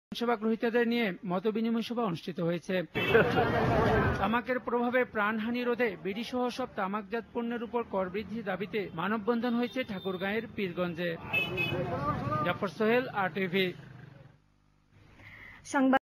সভা গ্রহীতাদের নিয়ে মতবিনিময় সভা অনুষ্ঠিত হয়েছে। তামাকের প্রভাবে প্রাণহানি রোধে বিড়ি সহ সব তামাকজাত পণ্যের উপর কর বৃদ্ধির দাবিতে মানববন্ধন হয়েছে ঠাকুরগাঁয়ের পীরগঞ্জে। জাফর সোহেল, RTV।